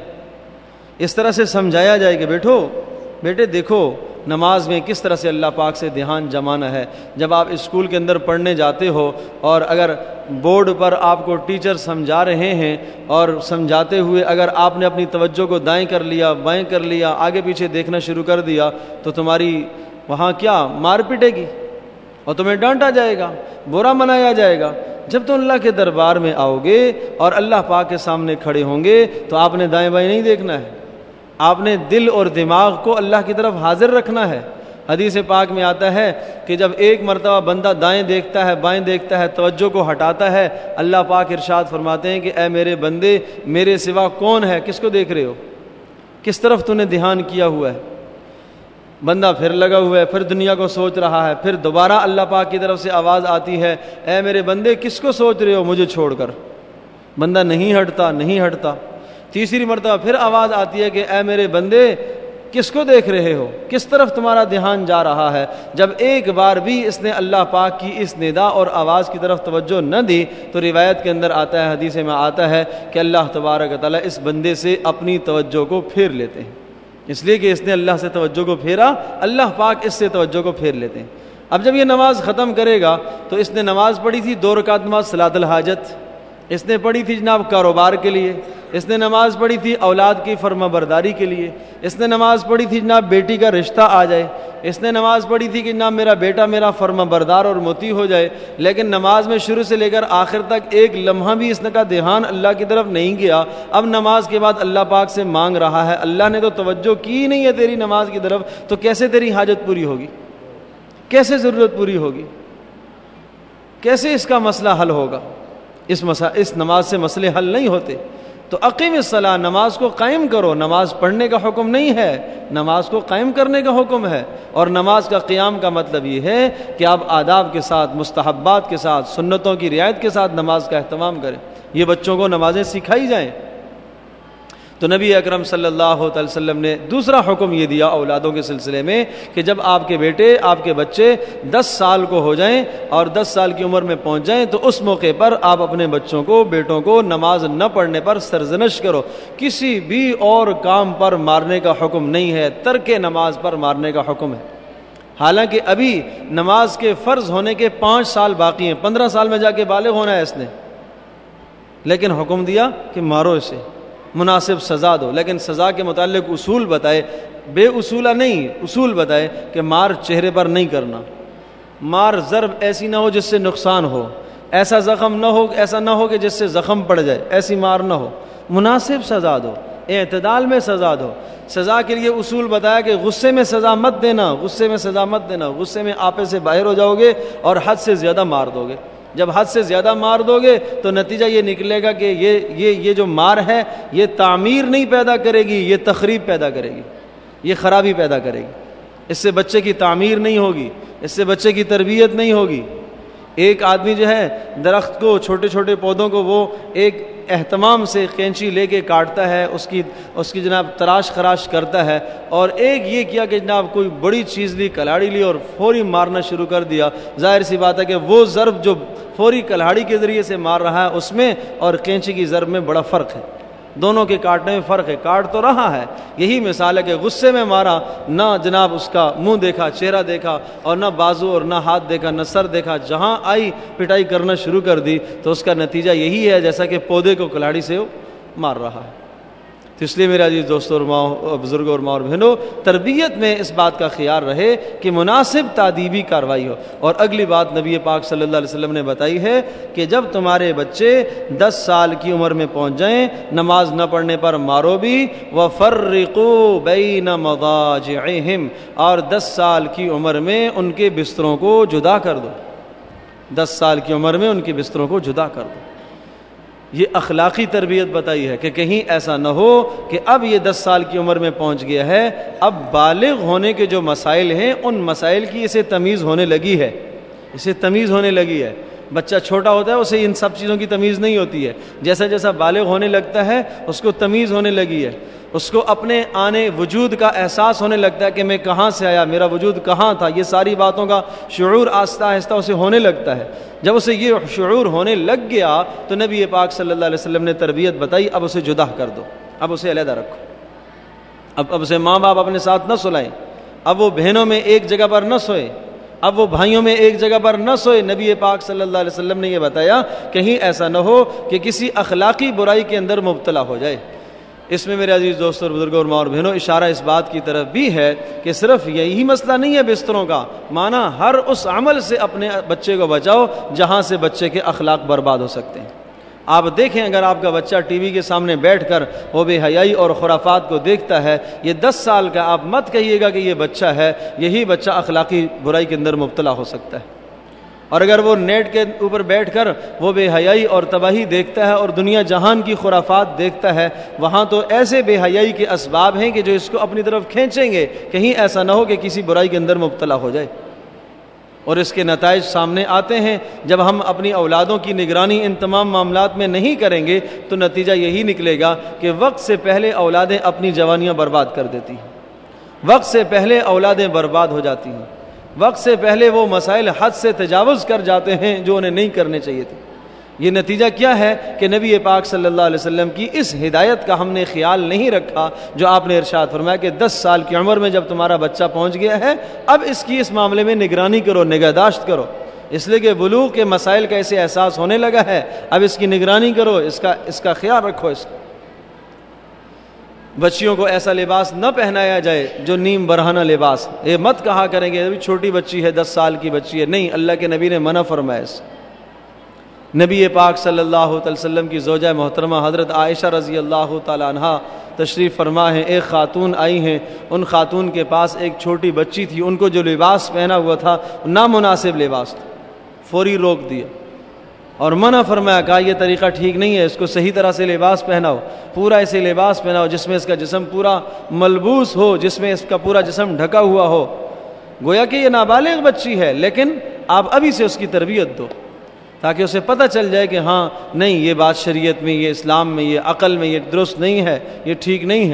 اس طرح سے سمجھایا جائے کہ بیٹھو بیٹے دیکھو نماز میں کس طرح سے اللہ پاک سے دھیان جمانا ہے۔ جب آپ اسکول کے اندر پڑھنے جاتے ہو اور اگر بورڈ پر آپ کو ٹیچر سمجھا رہے ہیں اور سمجھاتے ہوئے اگر آپ نے اپنی توجہ کو دائیں کر لیا، بائیں کر لیا، آگے پیچھے دیکھنا شروع کر دیا تو تمہاری وہاں کیا مار پٹے گی اور تمہیں ڈانٹا جائے گا، برا منایا جائے گا۔ جب تم اللہ کے دربار میں آؤ گے اور اللہ پاک کے سامنے کھڑے ہوں گے تو آپ نے دائیں بائیں نہیں دیکھنا ہے، آپ نے دل اور دماغ کو اللہ کی طرف حاضر رکھنا ہے۔ حدیث پاک میں آتا ہے کہ جب ایک مرتبہ بندہ دائیں دیکھتا ہے، بائیں دیکھتا ہے، توجہ کو ہٹاتا ہے، اللہ پاک ارشاد فرماتے ہیں کہ اے میرے بندے میرے سوا کون ہے، کس کو دیکھ رہے ہو، کس طرف تو نے دھیان کیا ہوا ہے۔ بندہ پھر لگا ہوا ہے، پھر دنیا کو سوچ رہا ہے، پھر دوبارہ اللہ پاک کی طرف سے آواز آتی ہے اے میرے بندے کس کو سوچ رہے ہو مجھے چھوڑ کر۔ بندہ نہیں ہٹتا نہیں ہٹتا تیسری مرتبہ پھر آواز آتی ہے کہ اے میرے بندے کس کو دیکھ رہے ہو، کس طرف تمہارا دھیان جا رہا ہے۔ جب ایک بار بھی اس نے اللہ پاک کی اس ندا اور آواز کی طرف توجہ نہ دی تو روایت کے اندر آتا ہے، حدیث میں آتا ہے کہ اللہ تبارک و تعالیٰ اس بندے سے اپنی توجہ کو پھیر لیتے ہیں، اس لیے کہ اس نے اللہ سے توجہ کو پھیرا، اللہ پاک اس سے توجہ کو پھیر لیتے ہیں۔ اب جب یہ نماز ختم کرے گا تو اس نے نماز پڑھی تھی دو رکعت نماز صلاۃ الحاجت، اس نے پڑھی تھی جناب کاروبار کے لیے، اس نے نماز پڑھی تھی اولاد کی فرما برداری کے لیے، اس نے نماز پڑھی تھی جناب بیٹی کا رشتہ آ جائے، اس نے نماز پڑھی تھی کہ جناب میرا بیٹا میرا فرما بردار اور مطیع ہو جائے۔ لیکن نماز میں شروع سے لے کر آخر تک ایک لمحہ بھی اس نے کا دھیان اللہ کی طرف نہیں گیا۔ اب نماز کے بعد اللہ پاک سے مانگ رہا ہے، اللہ نے تو توجہ کی نہیں ہے تیری نماز کی طرف، تو کیسے تیری حاجت پوری ہوگی، کیسے ضرورت پوری ہوگی، کیسے اس کا مسئلہ حل ہوگا؟ اس مسا اس نماز سے مسئلے حل نہیں ہوتے۔ تو اقیم الصلاۃ، نماز کو قائم کرو۔ نماز پڑھنے کا حکم نہیں ہے، نماز کو قائم کرنے کا حکم ہے۔ اور نماز کا قیام کا مطلب یہ ہے کہ آپ آداب کے ساتھ، مستحبات کے ساتھ، سنتوں کی رعایت کے ساتھ نماز کا اہتمام کریں، یہ بچوں کو نمازیں سکھائی جائیں۔ تو نبی اکرم صلی اللہ علیہ وسلم نے دوسرا حکم یہ دیا اولادوں کے سلسلے میں کہ جب آپ کے بیٹے آپ کے بچے دس سال کو ہو جائیں اور دس سال کی عمر میں پہنچ جائیں تو اس موقع پر آپ اپنے بچوں کو، بیٹوں کو نماز نہ پڑھنے پر سرزنش کرو۔ کسی بھی اور کام پر مارنے کا حکم نہیں ہے، ترک نماز پر مارنے کا حکم ہے۔ حالانکہ ابھی نماز کے فرض ہونے کے پانچ سال باقی ہیں، پندرہ سال میں جا کے بالغ ہونا ہے اس نے، لیکن حکم دیا کہ مارو اسے، مناسب سزا دو، لیکن سزا کے متعلق اصول بتائے، بے اصولہ نہیں، اصول بتائے کہ مار چہرے پر نہیں کرنا، مار ضرب ایسی نہ ہو جس سے نقصان ہو، ایسا زخم نہ ہو ایسا نہ ہو کہ جس سے زخم پڑ جائے، ایسی مار نہ ہو، مناسب سزا دو، اعتدال میں سزا دو۔ سزا کے لیے اصول بتایا کہ غصے میں سزا مت دینا، غصے میں سزا مت دینا، غصے میں آپے سے باہر ہو جاؤ گے اور حد سے زیادہ مار دو گے۔ جب حد سے زیادہ مار دو گے تو نتیجہ یہ نکلے گا کہ یہ یہ یہ جو مار ہے یہ تعمیر نہیں پیدا کرے گی، یہ تخریب پیدا کرے گی، یہ خرابی پیدا کرے گی۔ اس سے بچے کی تعمیر نہیں ہوگی، اس سے بچے کی تربیت نہیں ہوگی۔ ایک آدمی جو ہے درخت کو، چھوٹے چھوٹے پودوں کو وہ ایک اہتمام سے کینچی لے کے کاٹتا ہے، اس کی اس کی جناب تراش خراش کرتا ہے، اور ایک یہ کیا کہ جناب کوئی بڑی چیز لی، کلاڑی لی اور فوری مارنا شروع کر دیا۔ ظاہر سی بات ہے کہ وہ ضرب جو فوری کلاڑی کے ذریعے سے مار رہا ہے اس میں اور کینچی کی ضرب میں بڑا فرق ہے۔ دونوں کے کاٹنے میں فرق ہے، کاٹ تو رہا ہے، یہی مثال ہے کہ غصے میں مارا، نہ جناب اس کا منہ دیکھا، چہرہ دیکھا، اور نہ بازو اور نہ ہاتھ دیکھا، نہ سر دیکھا، جہاں آئی پٹائی کرنا شروع کر دی، تو اس کا نتیجہ یہی ہے جیسا کہ پودے کو کلاڑی سے مار رہا ہے۔ تو اس لیے میرے عزیز دوستوں اور ماں بزرگوں اور ماں اور بہنوں، تربیت میں اس بات کا خیال رہے کہ مناسب تادیبی کارروائی ہو۔ اور اگلی بات نبی پاک صلی اللہ علیہ وسلم نے بتائی ہے کہ جب تمہارے بچے دس سال کی عمر میں پہنچ جائیں، نماز نہ پڑھنے پر مارو بھی، وَفَرِّقُوا بَيْنَ مَضَاجِعِهِمْ، اور دس سال کی عمر میں ان کے بستروں کو جدا کر دو، دس سال کی عمر میں ان کے بستروں کو جدا کر دو۔ یہ اخلاقی تربیت بتائی ہے کہ کہیں ایسا نہ ہو کہ اب یہ دس سال کی عمر میں پہنچ گیا ہے، اب بالغ ہونے کے جو مسائل ہیں ان مسائل کی اسے تمیز ہونے لگی ہے، اسے تمیز ہونے لگی ہے۔ بچہ چھوٹا ہوتا ہے اسے ان سب چیزوں کی تمیز نہیں ہوتی ہے، جیسا جیسا بالغ ہونے لگتا ہے اس کو تمیز ہونے لگی ہے، اس کو اپنے آنے وجود کا احساس ہونے لگتا ہے کہ میں کہاں سے آیا، میرا وجود کہاں تھا، یہ ساری باتوں کا شعور آہستہ آہستہ اسے ہونے لگتا ہے۔ جب اسے یہ شعور ہونے لگ گیا تو نبی پاک صلی اللہ علیہ وسلم نے تربیت بتائی، اب اسے جدا کر دو، اب اسے علیحدہ رکھو، اب اب اسے ماں باپ اپنے ساتھ نہ سلائیں، اب وہ بہنوں میں ایک جگہ پر نہ سوئے، اب وہ بھائیوں میں ایک جگہ پر نہ سوئے۔ نبی پاک صلی اللہ علیہ وسلم نے یہ بتایا کہیں ایسا نہ ہو کہ کسی اخلاقی برائی کے اندر مبتلا ہو جائے۔ اس میں میرے عزیز دوستوں اور بزرگوں اور ماں اور بہنوں، اشارہ اس بات کی طرف بھی ہے کہ صرف یہی مسئلہ نہیں ہے بستروں کا، مانا ہر اس عمل سے اپنے بچے کو بچاؤ جہاں سے بچے کے اخلاق برباد ہو سکتے ہیں۔ آپ دیکھیں اگر آپ کا بچہ ٹی وی کے سامنے بیٹھ کر وہ بے حیائی اور خرافات کو دیکھتا ہے، یہ دس سال کا، آپ مت کہیے گا کہ یہ بچہ ہے، یہی بچہ اخلاقی برائی کے اندر مبتلا ہو سکتا ہے۔ اور اگر وہ نیٹ کے اوپر بیٹھ کر وہ بے حیائی اور تباہی دیکھتا ہے اور دنیا جہان کی خرافات دیکھتا ہے، وہاں تو ایسے بے حیائی کے اسباب ہیں کہ جو اس کو اپنی طرف کھینچیں گے، کہیں ایسا نہ ہو کہ کسی برائی کے اندر مبتلا ہو جائے۔ اور اس کے نتائج سامنے آتے ہیں، جب ہم اپنی اولادوں کی نگرانی ان تمام معاملات میں نہیں کریں گے تو نتیجہ یہی نکلے گا کہ وقت سے پہلے اولادیں اپنی جوانیاں برباد کر دیتی ہیں، وقت سے پہلے اولادیں برباد ہو جاتی ہیں، وقت سے پہلے وہ مسائل حد سے تجاوز کر جاتے ہیں جو انہیں نہیں کرنے چاہیے تھے۔ یہ نتیجہ کیا ہے کہ نبی پاک صلی اللہ علیہ وسلم کی اس ہدایت کا ہم نے خیال نہیں رکھا جو آپ نے ارشاد فرمایا کہ دس سال کی عمر میں جب تمہارا بچہ پہنچ گیا ہے، اب اس کی اس معاملے میں نگرانی کرو، نگہداشت کرو، اس لیے کہ بلوغ کے مسائل کا اسے احساس ہونے لگا ہے، اب اس کی نگرانی کرو، اس کا اس کا خیال رکھو۔ اس کا بچیوں کو ایسا لباس نہ پہنایا جائے جو نیم برہنہ لباس، یہ مت کہا کریں گے ابھی چھوٹی بچی ہے، دس سال کی بچی ہے، نہیں، اللہ کے نبی نے منع فرمایا اس۔ نبی پاک صلی اللہ علیہ وسلم کی زوجہ محترمہ حضرت عائشہ رضی اللہ تعالی عنہا تشریف فرما ہیں، ایک خاتون آئی ہیں، ان خاتون کے پاس ایک چھوٹی بچی تھی، ان کو جو لباس پہنا ہوا تھا نامناسب لباس تھا، فوری روک دیا اور منع فرمایا، کہا یہ طریقہ ٹھیک نہیں ہے، اس کو صحیح طرح سے لباس پہناؤ، پورا ایسے لباس پہناؤ جس میں اس کا جسم پورا ملبوس ہو، جس میں اس کا پورا جسم ڈھکا ہوا ہو۔ گویا کہ یہ نابالغ بچی ہے، لیکن آپ ابھی سے اس کی تربیت دو تاکہ اسے پتہ چل جائے کہ ہاں نہیں، یہ بات شریعت میں، یہ اسلام میں، یہ عقل میں یہ درست نہیں ہے، یہ ٹھیک نہیں ہے۔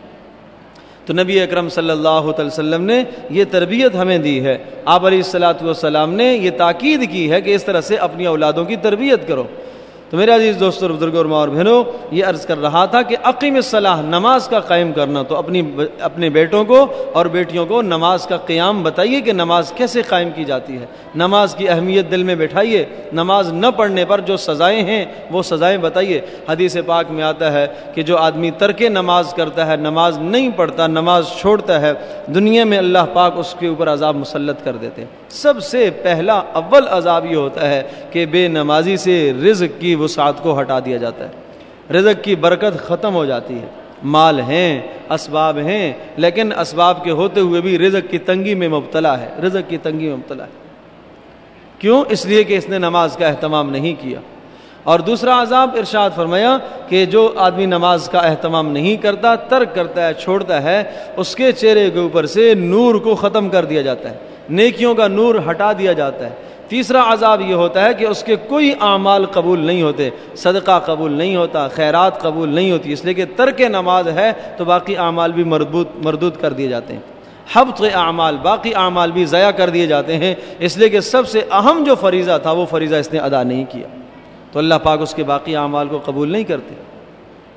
تو نبی اکرم صلی اللہ علیہ وسلم نے یہ تربیت ہمیں دی ہے، آپ علیہ الصلاۃ والسلام نے یہ تاکید کی ہے کہ اس طرح سے اپنی اولادوں کی تربیت کرو۔ تو میرے عزیز دوستوں اور بزرگوں اور ماں اور بہنوں، یہ عرض کر رہا تھا کہ اقیم الصلاۃ، نماز کا قائم کرنا، تو اپنی اپنے بیٹوں کو اور بیٹیوں کو نماز کا قیام بتائیے کہ نماز کیسے قائم کی جاتی ہے، نماز کی اہمیت دل میں بٹھائیے، نماز نہ پڑھنے پر جو سزائیں ہیں وہ سزائیں بتائیے۔ حدیث پاک میں آتا ہے کہ جو آدمی ترک نماز کرتا ہے، نماز نہیں پڑھتا، نماز چھوڑتا ہے، دنیا میں اللہ پاک اس کے اوپر عذاب مسلط کر دیتے ہیں۔ سب سے پہلا اول عذاب یہ ہوتا ہے کہ بے نمازی سے رزق کی وسعت کو ہٹا دیا جاتا ہے، رزق کی برکت ختم ہو جاتی ہے۔ مال ہیں، اسباب ہیں، لیکن اسباب کے ہوتے ہوئے بھی رزق کی تنگی میں مبتلا ہے، رزق کی تنگی میں مبتلا ہے۔ کیوں؟ اس لیے کہ اس نے نماز کا اہتمام نہیں کیا۔ اور دوسرا عذاب ارشاد فرمایا کہ جو آدمی نماز کا اہتمام نہیں کرتا، ترک کرتا ہے، چھوڑتا ہے، اس کے چہرے کے اوپر سے نور کو ختم کر دیا جاتا ہے، نیکیوں کا نور ہٹا دیا جاتا ہے۔ تیسرا عذاب یہ ہوتا ہے کہ اس کے کوئی اعمال قبول نہیں ہوتے، صدقہ قبول نہیں ہوتا، خیرات قبول نہیں ہوتی، اس لیے کہ ترک نماز ہے تو باقی اعمال بھی مردود مردود کر دیے جاتے ہیں، حبط اعمال، باقی اعمال بھی ضائع کر دیے جاتے ہیں، اس لیے کہ سب سے اہم جو فریضہ تھا وہ فریضہ اس نے ادا نہیں کیا، تو اللہ پاک اس کے باقی اعمال کو قبول نہیں کرتے۔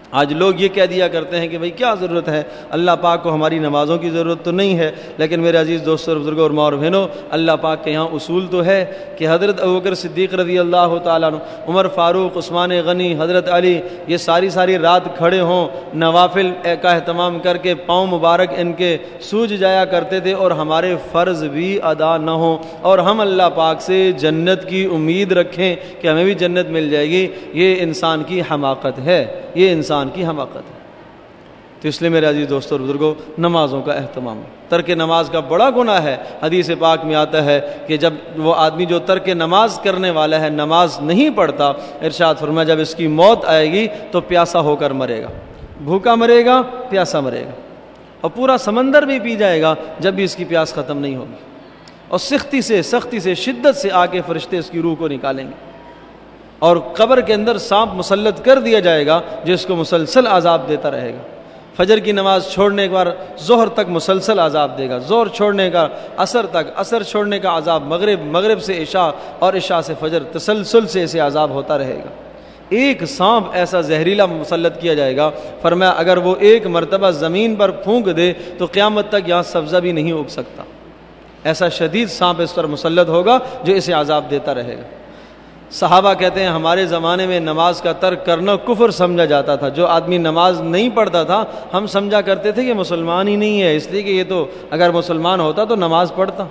آج لوگ یہ کہہ دیا کرتے ہیں کہ بھئی کیا ضرورت ہے، اللہ پاک کو ہماری نمازوں کی ضرورت تو نہیں ہے، لیکن میرے عزیز دوستوں اور بزرگوں اور ماں اور بہنوں، اللہ پاک کے یہاں اصول تو ہے کہ حضرت ابوبکر صدیق رضی اللہ تعالیٰ عنہ، عمر فاروق، عثمان غنی، حضرت علی، یہ ساری ساری رات کھڑے ہوں، نوافل کا اہتمام کر کے پاؤں مبارک ان کے سوج جایا کرتے تھے، اور ہمارے فرض بھی ادا نہ ہوں، اور ہم اللہ پاک سے جنت کی امید رکھیں کہ ہمیں بھی جنت مل جائے گی، یہ انسان کی حماقت ہے، یہ انسان کی حماقت ہے۔ تو اس لیے میرے عزیز دوستوں اور بزرگوں، نمازوں کا اہتمام، ترک نماز کا بڑا گناہ ہے۔ حدیث پاک میں آتا ہے کہ جب وہ آدمی جو ترک نماز کرنے والا ہے، نماز نہیں پڑھتا، ارشاد فرمایا جب اس کی موت آئے گی تو پیاسا ہو کر مرے گا، بھوکا مرے گا، پیاسا مرے گا، اور پورا سمندر بھی پی جائے گا جب بھی اس کی پیاس ختم نہیں ہوگی، اور سختی سے سختی سے شدت سے آ کے فرشتے اس کی روح کو نکالیں گے، اور قبر کے اندر سانپ مسلط کر دیا جائے گا جو اس کو مسلسل عذاب دیتا رہے گا۔ فجر کی نماز چھوڑنے کے بعد ظہر تک مسلسل عذاب دے گا، ظہر چھوڑنے کا عصر تک، عصر چھوڑنے کا عذاب مغرب، مغرب سے عشاء، اور عشاء سے فجر، تسلسل سے اسے عذاب ہوتا رہے گا۔ ایک سانپ ایسا زہریلا مسلط کیا جائے گا، فرمایا اگر وہ ایک مرتبہ زمین پر پھونک دے تو قیامت تک یہاں سبزہ بھی نہیں اگ سکتا، ایسا شدید سانپ اس پر مسلط ہوگا جو اسے عذاب دیتا رہے گا۔ صحابہ کہتے ہیں ہمارے زمانے میں نماز کا ترک کرنا کفر سمجھا جاتا تھا، جو آدمی نماز نہیں پڑھتا تھا ہم سمجھا کرتے تھے کہ مسلمان ہی نہیں ہے، اس لیے کہ یہ تو اگر مسلمان ہوتا تو نماز پڑھتا۔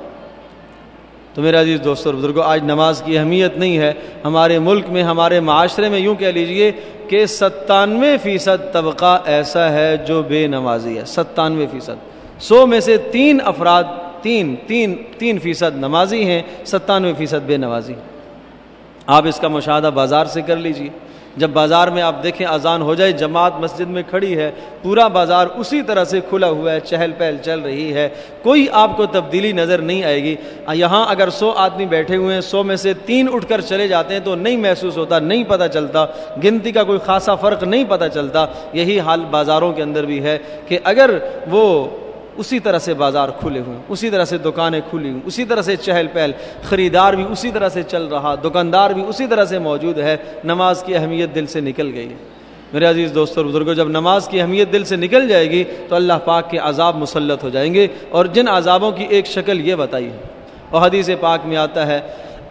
تو میرے عزیز دوستوں اور بزرگوں، آج نماز کی اہمیت نہیں ہے ہمارے ملک میں، ہمارے معاشرے میں، یوں کہہ لیجئے کہ ستانوے فیصد طبقہ ایسا ہے جو بے نمازی ہے، ستانوے فیصد، سو میں سے تین افراد، تین تین تین فیصد نمازی ہیں، ستانوے فیصد بے نمازی۔ آپ اس کا مشاہدہ بازار سے کر لیجئے، جب بازار میں آپ دیکھیں اذان ہو جائے، جماعت مسجد میں کھڑی ہے، پورا بازار اسی طرح سے کھلا ہوا ہے، چہل پہل چل رہی ہے، کوئی آپ کو تبدیلی نظر نہیں آئے گی۔ یہاں اگر سو آدمی بیٹھے ہوئے ہیں، سو میں سے تین اٹھ کر چلے جاتے ہیں تو نہیں محسوس ہوتا، نہیں پتہ چلتا، گنتی کا کوئی خاصا فرق نہیں پتہ چلتا۔ یہی حال بازاروں کے اندر بھی ہے کہ اگر وہ اسی طرح سے بازار کھلے ہوئے، اسی طرح سے دکانیں کھلی ہوئی، اسی طرح سے چہل پہل، خریدار بھی اسی طرح سے چل رہا، دکاندار بھی اسی طرح سے موجود ہے، نماز کی اہمیت دل سے نکل گئی ہے۔ میرے عزیز دوستوں اور بزرگوں، جب نماز کی اہمیت دل سے نکل جائے گی تو اللہ پاک کے عذاب مسلط ہو جائیں گے، اور جن عذابوں کی ایک شکل یہ بتائی ہے، اور حدیث پاک میں آتا ہے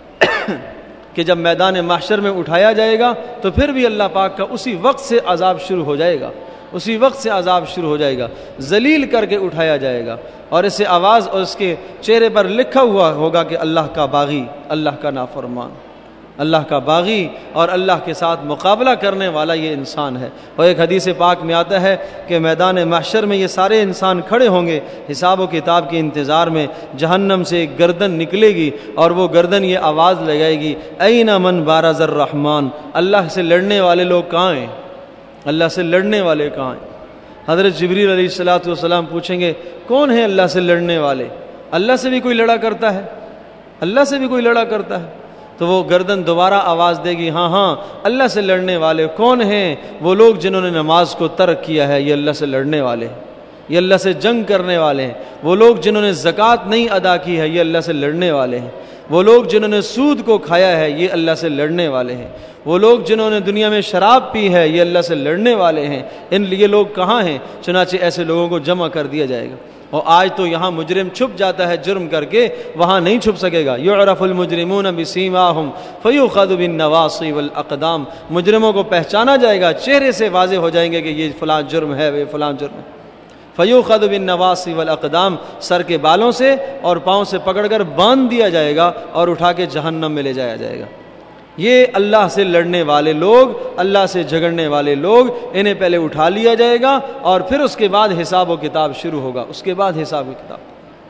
کہ جب میدان محشر میں اٹھایا جائے گا تو پھر بھی اللہ پاک کا اسی وقت سے عذاب شروع ہو جائے گا، اسی وقت سے عذاب شروع ہو جائے گا، ذلیل کر کے اٹھایا جائے گا، اور اسے آواز اور اس کے چہرے پر لکھا ہوا ہوگا کہ اللہ کا باغی، اللہ کا نافرمان، اللہ کا باغی اور اللہ کے ساتھ مقابلہ کرنے والا یہ انسان ہے۔ اور ایک حدیث پاک میں آتا ہے کہ میدان محشر میں یہ سارے انسان کھڑے ہوں گے حساب و کتاب کے انتظار میں، جہنم سے ایک گردن نکلے گی اور وہ گردن یہ آواز لگائے گی، این من بارز الرحمن، اللہ سے لڑنے والے لوگ کہاں ہیں، اللہ سے لڑنے والے کہاں ہیں؟ حضرت جبریل علیہ الصلوۃ والسلام پوچھیں گے کون ہیں اللہ سے لڑنے والے؟ اللہ سے بھی کوئی لڑا کرتا ہے؟ اللہ سے بھی کوئی لڑا کرتا ہے؟ تو وہ گردن دوبارہ آواز دے گی، ہاں ہاں اللہ سے لڑنے والے کون ہیں؟ وہ لوگ جنہوں نے نماز کو ترک کیا ہے، یہ اللہ سے لڑنے والے ہیں، یہ اللہ سے جنگ کرنے والے ہیں۔ وہ لوگ جنہوں نے زکوٰۃ نہیں ادا کی ہے، یہ اللہ سے لڑنے والے ہیں۔ وہ لوگ جنہوں نے سود کو کھایا ہے، یہ اللہ سے لڑنے والے ہیں۔ وہ لوگ جنہوں نے دنیا میں شراب پی ہے، یہ اللہ سے لڑنے والے ہیں۔ ان لیے لوگ کہاں ہیں؟ چنانچہ ایسے لوگوں کو جمع کر دیا جائے گا، اور آج تو یہاں مجرم چھپ جاتا ہے جرم کر کے، وہاں نہیں چھپ سکے گا۔ یعرف المجرمون بسیماہم فیؤخذ بالنواصی والاقدام، مجرموں کو پہچانا جائے گا، چہرے سے واضح ہو جائیں گے کہ یہ فلاں جرم ہے، یہ فلاں جرم ہے۔ فیؤخذ بالنواصی والاقدام، سر کے بالوں سے اور پاؤں سے پکڑ کر باندھ دیا جائے گا اور اٹھا کے جہنم میں لے جایا جائے گا۔ یہ اللہ سے لڑنے والے لوگ، اللہ سے جھگڑنے والے لوگ، انہیں پہلے اٹھا لیا جائے گا اور پھر اس کے بعد حساب و کتاب شروع ہوگا، اس کے بعد حساب و کتاب۔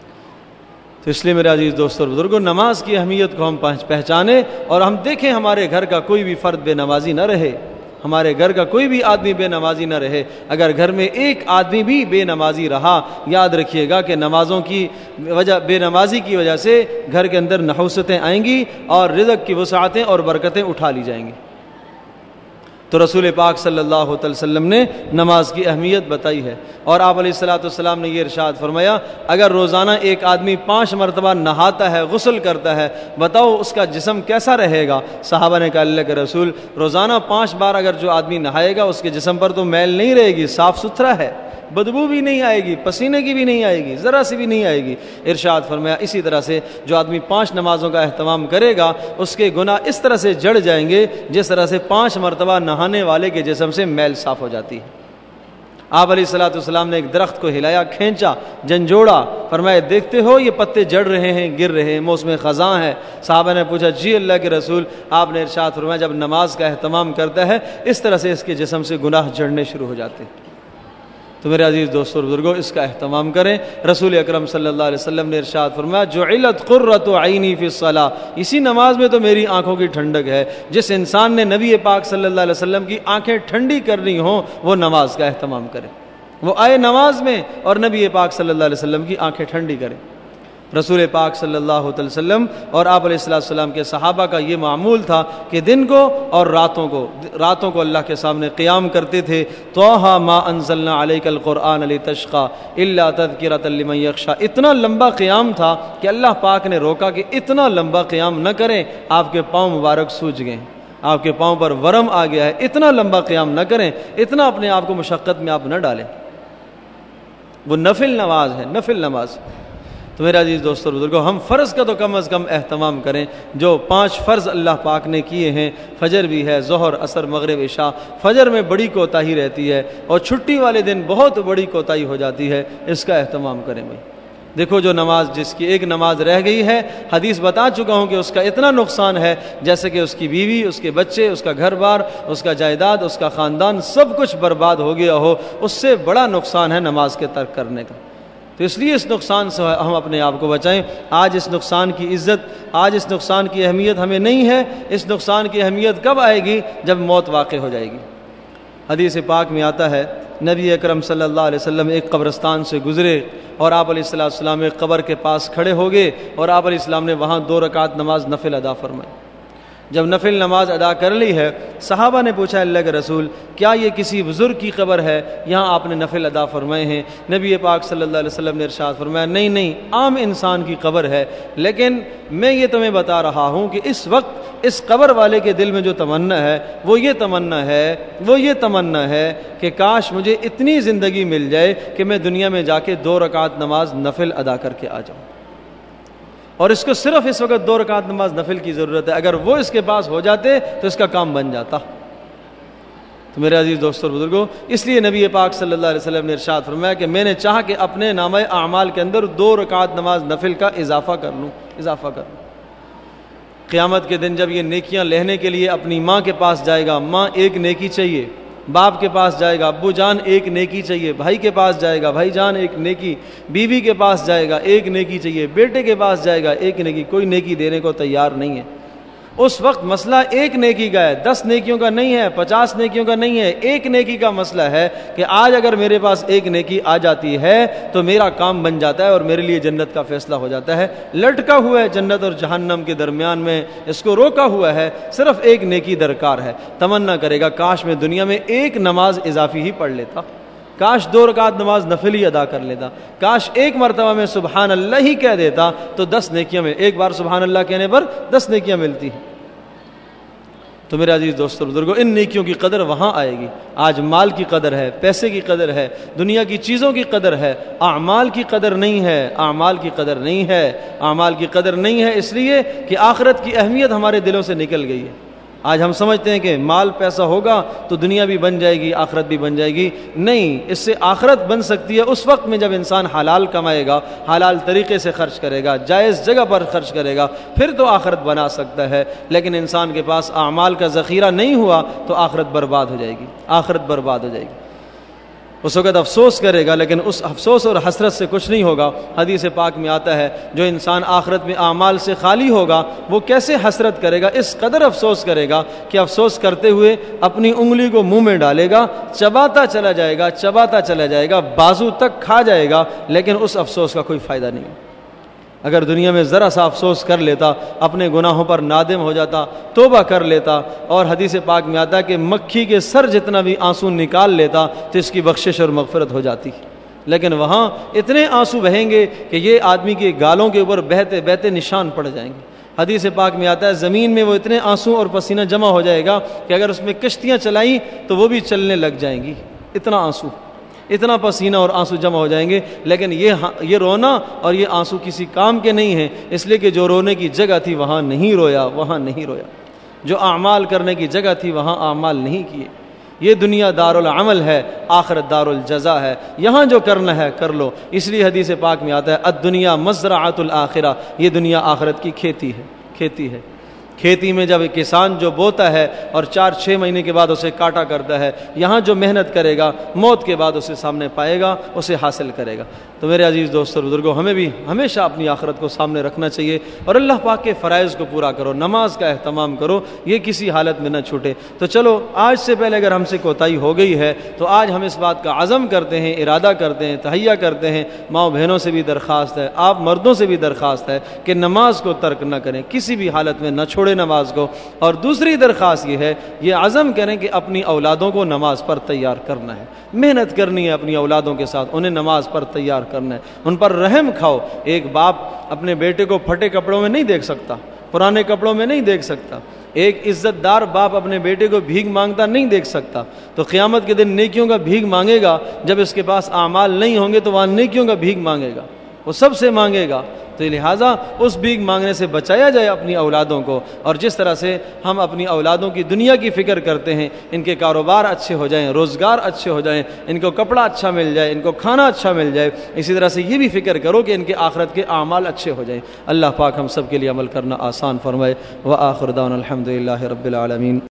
تو اس لیے میرے عزیز دوستوں اور بزرگوں، نماز کی اہمیت کو ہم پہچانیں اور ہم دیکھیں ہمارے گھر کا کوئی بھی فرد بے نمازی نہ رہے، ہمارے گھر کا کوئی بھی آدمی بے نمازی نہ رہے۔ اگر گھر میں ایک آدمی بھی بے نمازی رہا، یاد رکھیے گا کہ نمازوں کی وجہ، بے نمازی کی وجہ سے گھر کے اندر نحوستیں آئیں گی اور رزق کی وسعتیں اور برکتیں اٹھا لی جائیں گی۔ تو رسول پاک صلی اللہ علیہ وسلم نے نماز کی اہمیت بتائی ہے، اور آپ علیہ الصلوۃ والسلام نے یہ ارشاد فرمایا اگر روزانہ ایک آدمی پانچ مرتبہ نہاتا ہے، غسل کرتا ہے، بتاؤ اس کا جسم کیسا رہے گا؟ صحابہ نے کہا اللہ کے رسول روزانہ پانچ بار اگر جو آدمی نہائے گا اس کے جسم پر تو میل نہیں رہے گی، صاف ستھرا ہے، بدبو بھی نہیں آئے گی، پسینے کی بھی نہیں آئے گی، ذرا سی بھی نہیں آئے گی۔ ارشاد فرمایا اسی طرح سے جو آدمی پانچ نمازوں کا اہتمام کرے گا اس کے گناہ اس طرح سے جڑ جائیں گے جس طرح سے پانچ مرتبہ نہانے والے کے جسم سے میل صاف ہو جاتی ہے۔ آپ علیہ الصلوۃ والسلام نے ایک درخت کو ہلایا، کھینچا، جھنجھوڑا، فرمایا دیکھتے ہو یہ پتے جڑ رہے ہیں، گر رہے ہیں، موسم خزاں ہے۔ صحابہ نے پوچھا جی اللہ کے رسول، آپ نے ارشاد فرمایا جب نماز کا اہتمام کرتا ہے اس طرح سے اس کے جسم سے گناہ جڑنے شروع ہو جاتے ہیں۔ تو میرے عزیز دوستو اور بزرگوں اس کا اہتمام کریں۔ رسول اکرم صلی اللہ علیہ وسلم نے ارشاد فرمایا جعلت قرۃ عینی فی الصلاۃ، اسی نماز میں تو میری آنکھوں کی ٹھنڈک ہے۔ جس انسان نے نبی پاک صلی اللہ علیہ وسلم کی آنکھیں ٹھنڈی کرنی ہوں وہ نماز کا اہتمام کرے، وہ آئے نماز میں اور نبی پاک صلی اللہ علیہ وسلم کی آنکھیں ٹھنڈی کرے۔ رسول پاک صلی اللہ علیہ وسلم اور آپ علیہ السلام کے صحابہ کا یہ معمول تھا کہ دن کو اور راتوں کو راتوں کو اللہ کے سامنے قیام کرتے تھے۔ طٰہ ما انزلنا علیک القرآن لتشقی الا تذکرۃ لمن یخشی، اتنا لمبا قیام تھا کہ اللہ پاک نے روکا کہ اتنا لمبا قیام نہ کریں، آپ کے پاؤں مبارک سوج گئے، آپ کے پاؤں پر ورم آ گیا ہے، اتنا لمبا قیام نہ کریں، اتنا اپنے آپ کو مشقت میں آپ نہ ڈالیں۔ وہ نفل نماز ہے، نفل نماز۔ تو میرے عزیز دوستو اور بزرگوں ہم فرض کا تو کم از کم اہتمام کریں، جو پانچ فرض اللہ پاک نے کیے ہیں، فجر بھی ہے، ظہر، عصر، مغرب، عشاء۔ فجر میں بڑی کوتاہی رہتی ہے اور چھٹی والے دن بہت بڑی کوتاہی ہو جاتی ہے، اس کا اہتمام کریں بھائی۔ دیکھو جو نماز جس کی ایک نماز رہ گئی ہے، حدیث بتا چکا ہوں کہ اس کا اتنا نقصان ہے جیسے کہ اس کی بیوی، اس کے بچے، اس کا گھر بار، اس کا جائیداد، اس کا خاندان سب کچھ برباد ہو گیا ہو، اس سے بڑا نقصان ہے نماز کے ترک کرنے کا۔ تو اس لیے اس نقصان سے ہم اپنے آپ کو بچائیں۔ آج اس نقصان کی عزت، آج اس نقصان کی اہمیت ہمیں نہیں ہے، اس نقصان کی اہمیت کب آئے گی؟ جب موت واقع ہو جائے گی۔ حدیث پاک میں آتا ہے نبی اکرم صلی اللہ علیہ وسلم ایک قبرستان سے گزرے اور آپ علیہ السلام ایک قبر کے پاس کھڑے ہو گئے اور آپ علیہ السلام نے وہاں دو رکعت نماز نفل ادا فرمائی۔ جب نفل نماز ادا کر لی ہے، صحابہ نے پوچھا اللہ کے رسول کیا یہ کسی بزرگ کی قبر ہے یہاں آپ نے نفل ادا فرمائے ہیں؟ نبی پاک صلی اللہ علیہ وسلم نے ارشاد فرمایا نہیں نہیں، عام انسان کی قبر ہے، لیکن میں یہ تمہیں بتا رہا ہوں کہ اس وقت اس قبر والے کے دل میں جو تمنا ہے وہ یہ تمنا ہے وہ یہ تمنا ہے کہ کاش مجھے اتنی زندگی مل جائے کہ میں دنیا میں جا کے دو رکعت نماز نفل ادا کر کے آ جاؤں، اور اس کو صرف اس وقت دو رکعت نماز نفل کی ضرورت ہے، اگر وہ اس کے پاس ہو جاتے تو اس کا کام بن جاتا۔ تو میرے عزیز دوستو اور بزرگوں اس لیے نبی پاک صلی اللہ علیہ وسلم نے ارشاد فرمایا کہ میں نے چاہا کہ اپنے نامہ اعمال کے اندر دو رکعت نماز نفل کا اضافہ کر لوں اضافہ کر لوں قیامت کے دن جب یہ نیکیاں لینے کے لیے اپنی ماں کے پاس جائے گا، ماں ایک نیکی چاہیے، باپ کے پاس جائے گا، ابو جان ایک نیکی چاہیے، بھائی کے پاس جائے گا، بھائی جان ایک نیکی، بیوی کے پاس جائے گا، ایک نیکی چاہیے، بیٹے کے پاس جائے گا، ایک نیکی، کوئی نیکی دینے کو تیار نہیں ہے۔ اس وقت مسئلہ ایک نیکی کا ہے، دس نیکیوں کا نہیں ہے، پچاس نیکیوں کا نہیں ہے، ایک نیکی کا مسئلہ ہے کہ آج اگر میرے پاس ایک نیکی آ جاتی ہے تو میرا کام بن جاتا ہے اور میرے لیے جنت کا فیصلہ ہو جاتا ہے۔ لٹکا ہوا ہے جنت اور جہنم کے درمیان میں، اس کو روکا ہوا ہے، صرف ایک نیکی درکار ہے۔ تمنا کرے گا کاش میں دنیا میں ایک نماز اضافی ہی پڑھ لیتا، کاش دو رکعت نماز نفل ہی ادا کر لیتا، کاش ایک مرتبہ میں سبحان اللہ ہی کہہ دیتا تو دس نیکیاں میں ایک بار سبحان اللہ کہنے پر دس نیکیاں ملتی ہیں۔ تو میرے عزیز دوستو بزرگوں ان نیکیوں کی قدر وہاں آئے گی۔ آج مال کی قدر ہے، پیسے کی قدر ہے، دنیا کی چیزوں کی قدر ہے، اعمال کی قدر نہیں ہے، اعمال کی قدر نہیں ہے، اعمال کی قدر نہیں ہے، اس لیے کہ آخرت کی اہمیت ہمارے دلوں سے نکل گئی ہے۔ آج ہم سمجھتے ہیں کہ مال پیسہ ہوگا تو دنیا بھی بن جائے گی، آخرت بھی بن جائے گی، نہیں، اس سے آخرت بن سکتی ہے اس وقت میں جب انسان حلال کمائے گا، حلال طریقے سے خرچ کرے گا، جائز جگہ پر خرچ کرے گا، پھر تو آخرت بنا سکتا ہے۔ لیکن انسان کے پاس اعمال کا ذخیرہ نہیں ہوا تو آخرت برباد ہو جائے گی، آخرت برباد ہو جائے گی۔ اس وقت افسوس کرے گا لیکن اس افسوس اور حسرت سے کچھ نہیں ہوگا۔ حدیث پاک میں آتا ہے جو انسان آخرت میں اعمال سے خالی ہوگا وہ کیسے حسرت کرے گا، اس قدر افسوس کرے گا کہ افسوس کرتے ہوئے اپنی انگلی کو منہ میں ڈالے گا، چباتا چلا جائے گا چباتا چلا جائے گا بازو تک کھا جائے گا، لیکن اس افسوس کا کوئی فائدہ نہیں۔ اگر دنیا میں ذرا سا افسوس کر لیتا، اپنے گناہوں پر نادم ہو جاتا، توبہ کر لیتا، اور حدیث پاک میں آتا ہے کہ مکھی کے سر جتنا بھی آنسو نکال لیتا تو اس کی بخشش اور مغفرت ہو جاتی، لیکن وہاں اتنے آنسو بہیں گے کہ یہ آدمی کے گالوں کے اوپر بہتے بہتے نشان پڑ جائیں گے۔ حدیث پاک میں آتا ہے زمین میں وہ اتنے آنسو اور پسینہ جمع ہو جائے گا کہ اگر اس میں کشتیاں چلائیں تو وہ بھی چلنے لگ جائیں گی، اتنا آنسو، اتنا پسینہ اور آنسو جمع ہو جائیں گے۔ لیکن یہ یہ رونا اور یہ آنسو کسی کام کے نہیں ہیں، اس لیے کہ جو رونے کی جگہ تھی وہاں نہیں رویا، وہاں نہیں رویا، جو اعمال کرنے کی جگہ تھی وہاں اعمال نہیں کیے۔ یہ دنیا دار العمل ہے، آخرت دار الجزا ہے، یہاں جو کرنا ہے کر لو۔ اس لیے حدیث پاک میں آتا ہے الدنیا مزرعۃ الآخرہ، یہ دنیا آخرت کی کھیتی ہے، کھیتی ہے۔ کھیتی میں جب کسان جو بوتا ہے اور چار چھ مہینے کے بعد اسے کاٹا کرتا ہے، یہاں جو محنت کرے گا موت کے بعد اسے سامنے پائے گا، اسے حاصل کرے گا۔ تو میرے عزیز دوستو اور بزرگوں، ہمیں بھی ہمیشہ اپنی آخرت کو سامنے رکھنا چاہیے اور اللہ پاک کے فرائض کو پورا کرو، نماز کا اہتمام کرو، یہ کسی حالت میں نہ چھوٹے۔ تو چلو آج سے پہلے اگر ہم سے کوتاہی ہو گئی ہے تو آج ہم اس بات کا عزم کرتے ہیں، ارادہ کرتے ہیں، تہیہ کرتے ہیں۔ ماؤں بہنوں سے بھی درخواست ہے، آپ مردوں سے بھی درخواست ہے کہ نماز کو ترک نہ کریں، کسی بھی حالت میں نہ چھوڑیں نماز کو۔ اور دوسری درخواست یہ ہے، یہ عزم کریں کہ اپنی اولادوں کو نماز پر تیار کرنا ہے، محنت کرنی ہے اپنی اولادوں کے ساتھ، انہیں نماز پر تیار کرنا ہے، ان پر رحم کھاؤ۔ ایک باپ اپنے بیٹے کو پھٹے کپڑوں میں نہیں دیکھ سکتا، پرانے کپڑوں میں نہیں دیکھ سکتا، ایک عزت دار باپ اپنے بیٹے کو بھیک مانگتا نہیں دیکھ سکتا۔ تو قیامت کے دن نیکیوں کا بھیک مانگے گا، جب اس کے پاس اعمال نہیں ہوں گے تو وہاں نیکیوں کا بھیک مانگے گا، وہ سب سے مانگے گا۔ تو لہٰذا اس بھیک مانگنے سے بچایا جائے اپنی اولادوں کو، اور جس طرح سے ہم اپنی اولادوں کی دنیا کی فکر کرتے ہیں، ان کے کاروبار اچھے ہو جائیں، روزگار اچھے ہو جائیں، ان کو کپڑا اچھا مل جائے، ان کو کھانا اچھا مل جائے، اسی طرح سے یہ بھی فکر کرو کہ ان کے آخرت کے اعمال اچھے ہو جائیں۔ اللہ پاک ہم سب کے لیے عمل کرنا آسان فرمائے۔ وآخر دعوانا الحمد للہ رب العالمین۔